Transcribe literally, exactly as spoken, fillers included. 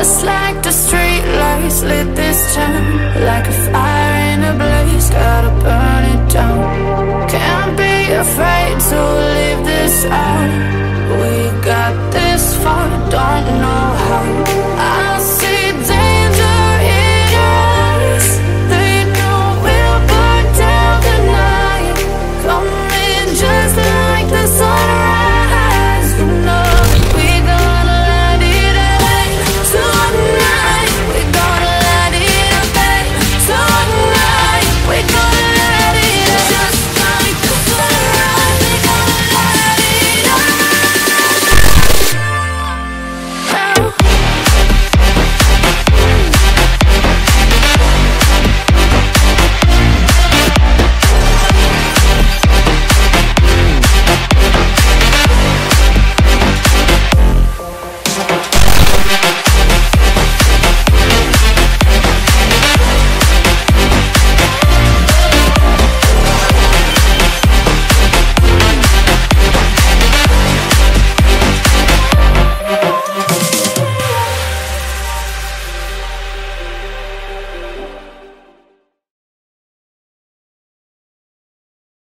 Just like the street lights lit this town, like a fire in a blaze, gotta burn it down. Can't be afraid to leave this out.